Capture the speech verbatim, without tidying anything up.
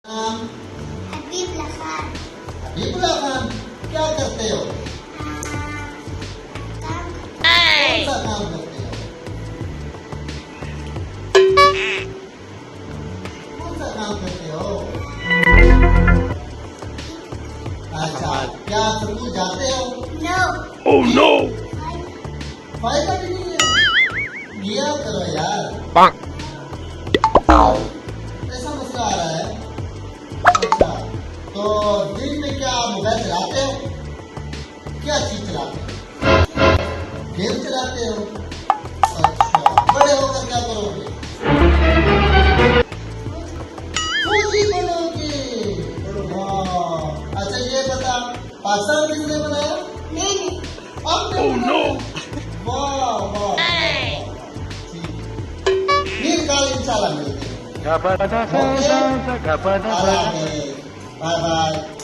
नाम? habib Khan. habib Khan, क्या करते हो? काम। कौन सा काम करते हो? कौन सा काम करते हो? अच्छा, क्या आप स्कूल जाते हो? नो। Oh no. फायदा भी नहीं है। किया करो यार। ऐसा मसला आ रहा है। अच्छा, तो दिन में क्या आप मोबाइल चलाते हो? क्या चीज चलाते हो? गेम चलाते हो? अच्छा, बड़े होकर क्या करोगे? फौजी बनोगे। वाह, अच्छा ये बता, पाकिस्तान किसने बनाया? मैंने। आपने बनाया? वाह वाह। फिर कल इंशाल्लाह मिलते हैं। Okay, bye bye.